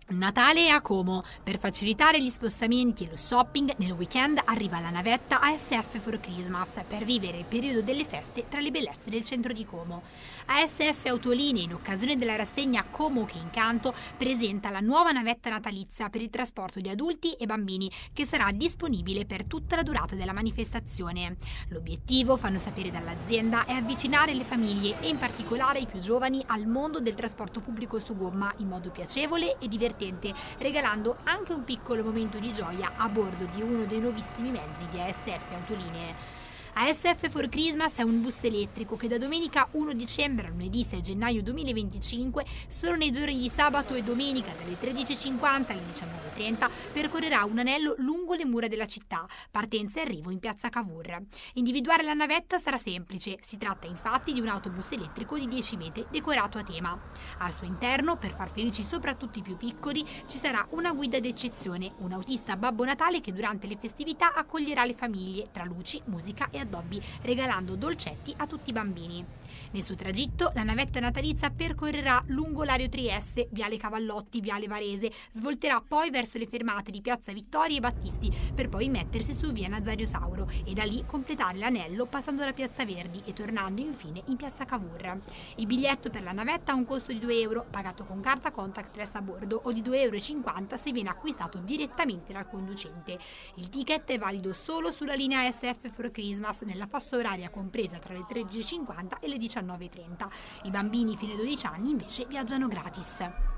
Natale a Como. Per facilitare gli spostamenti e lo shopping, nel weekend arriva la navetta ASF for Christmas per vivere il periodo delle feste tra le bellezze del centro di Como. ASF Autolinee, in occasione della rassegna Como che Incanto, presenta la nuova navetta natalizia per il trasporto di adulti e bambini che sarà disponibile per tutta la durata della manifestazione. L'obiettivo, fanno sapere dall'azienda, è avvicinare le famiglie e in particolare i più giovani al mondo del trasporto pubblico su gomma in modo piacevole e divertente, regalando anche un piccolo momento di gioia a bordo di uno dei nuovissimi mezzi di ASF Autolinee. ASF for Christmas è un bus elettrico che da domenica 1 dicembre a lunedì 6 gennaio 2025, solo nei giorni di sabato e domenica dalle 13.50 alle 19.30, percorrerà un anello lungo le mura della città, partenza e arrivo in piazza Cavour. Individuare la navetta sarà semplice, si tratta infatti di un autobus elettrico di 10 metri decorato a tema. Al suo interno, per far felici soprattutto i più piccoli, ci sarà una guida d'eccezione, un autista Babbo Natale che durante le festività accoglierà le famiglie tra luci, musica e addobbi, regalando dolcetti a tutti i bambini. Nel suo tragitto, la navetta natalizia percorrerà lungo l'Ario Trieste, Viale Cavallotti, Viale Varese, svolterà poi verso le fermate di Piazza Vittoria e Battisti, per poi mettersi su Via Nazario Sauro e da lì completare l'anello passando da Piazza Verdi e tornando infine in Piazza Cavour. Il biglietto per la navetta ha un costo di 2 euro, pagato con carta contactless a bordo, o di 2,50 euro se viene acquistato direttamente dal conducente. Il ticket è valido solo sulla linea ASF for Christmas nella fascia oraria compresa tra le 13.50 e le 19.30. I bambini fino ai 12 anni invece viaggiano gratis.